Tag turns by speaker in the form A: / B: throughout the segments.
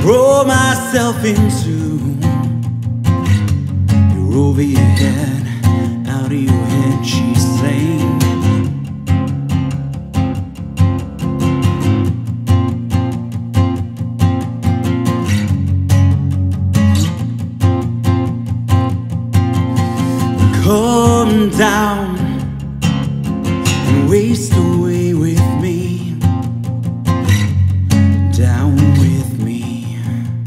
A: throw myself into. You're over your head, out of your head, she's saying. Come down and waste away with me, down with me.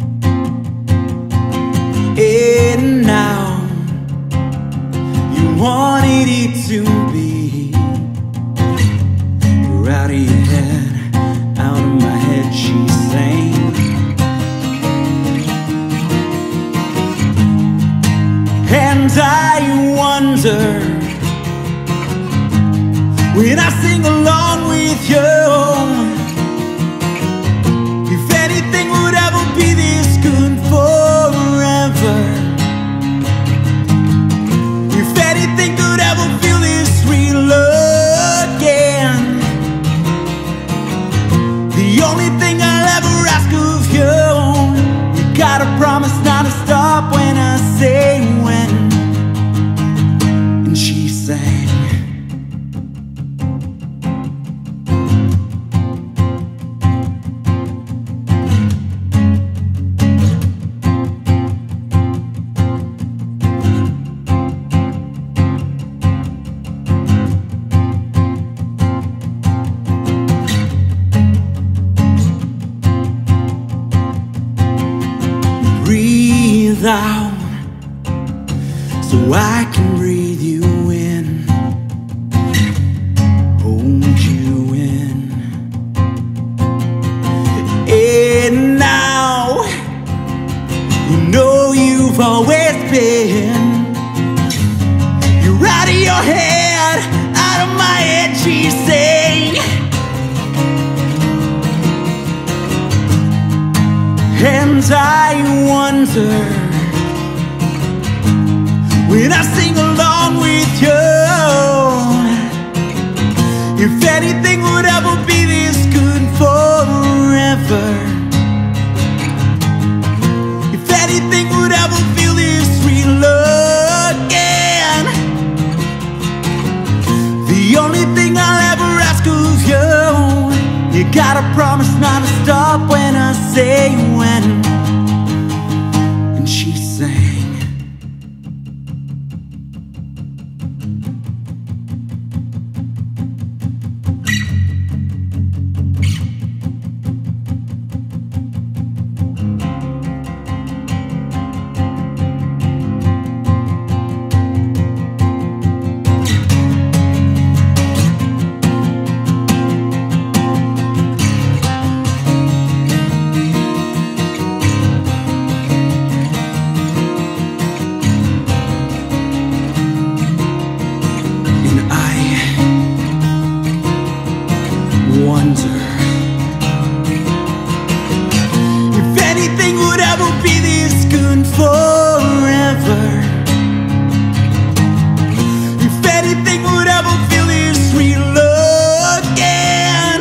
A: And now you wanted it to be. You're out of your head, out of my head, she's saying. And I wonder, when I sing along with you, if anything would ever be this good forever. If anything could ever feel this real again. The only thing I'll ever ask of you, you gotta promise not to stop when I say when. And she sang. Breathe out so I can breathe you in, hold you in. And now you know you've always been. You're out of your head, out of my head, she's saying. And I wonder, when I sing along with you, if anything would ever be this good forever. If anything would ever feel this real again. The only thing I'll ever ask of you, you gotta promise not to stop when I say when. And she sang. Wonder if anything would ever be this good forever. If anything would ever feel this real again.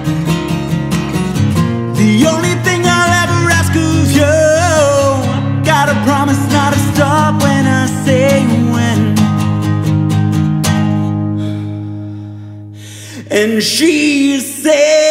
A: The only thing I'll ever ask of you, gotta promise not to stop when I say when. And she said